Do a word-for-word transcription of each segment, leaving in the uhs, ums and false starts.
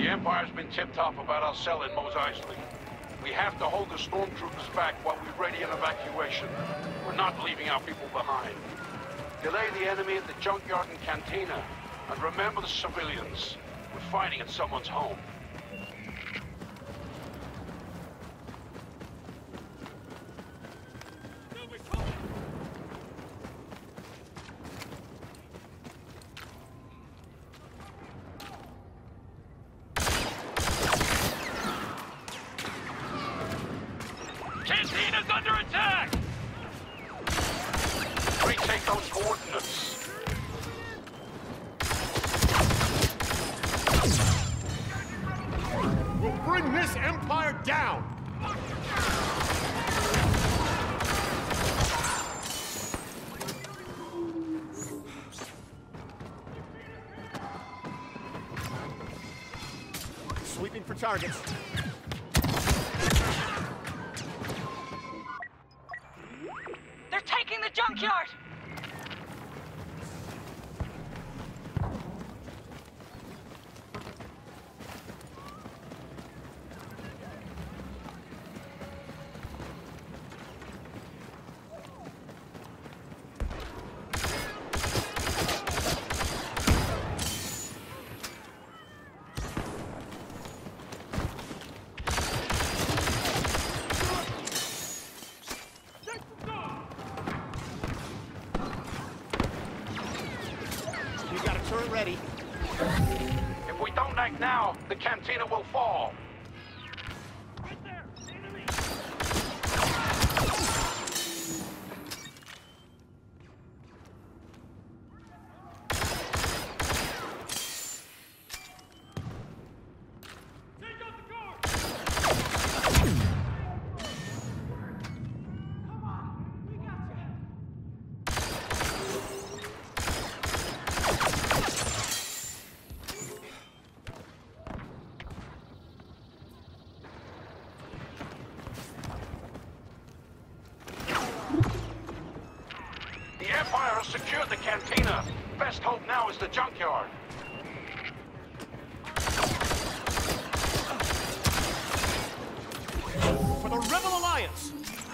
Empire's been tipped off about our cell in Mos Eisley. We have to hold the stormtroopers back while we ready an evacuation. We're not leaving our people behind. Delay the enemy at the junkyard and cantina. And remember the civilians. We're fighting at someone's home. Cantina's under attack! Retake those coordinates. We'll bring this Empire down! Sweeping for targets. They're taking the junkyard! Turret ready. If we don't act now, the cantina will fall. Right there! Enemy! Take out the guard! Come on! We got you! The Empire has secured the cantina. Best hope now is the junkyard. For the Rebel Alliance!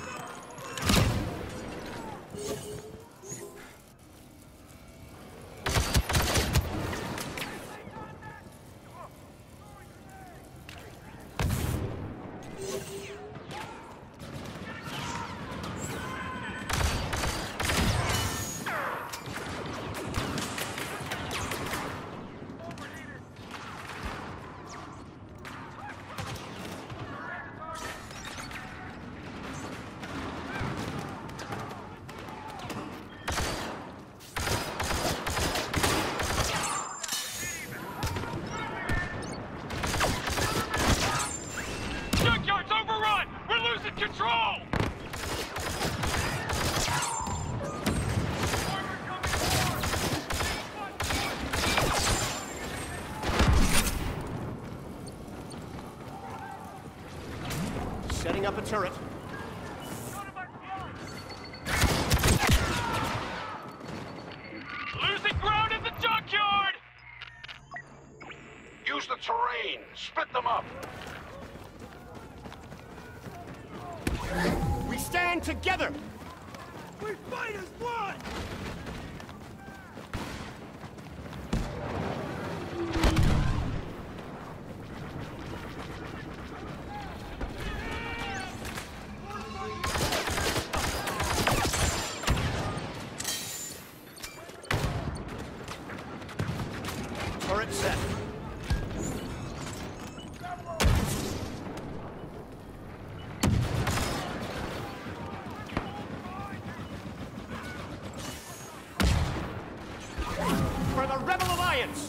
Junkyard's overrun! We're losing control! Setting up a turret. Losing ground at the junkyard! Use the terrain. Split them up. We stand together! We fight as one! Turret set. For the Rebel Alliance!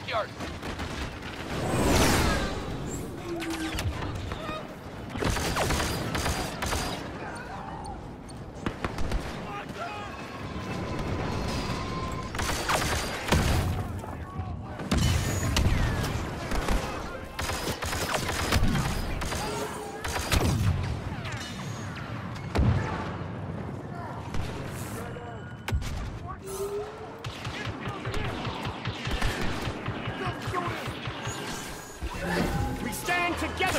junkyard! We stand together!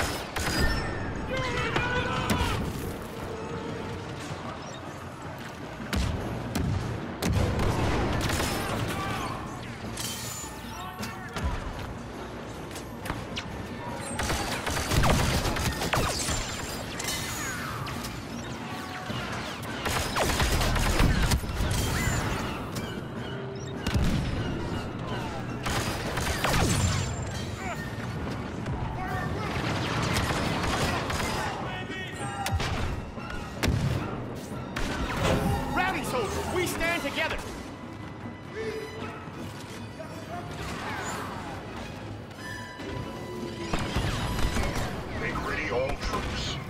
Rally soldiers, we stand together! Make ready all troops.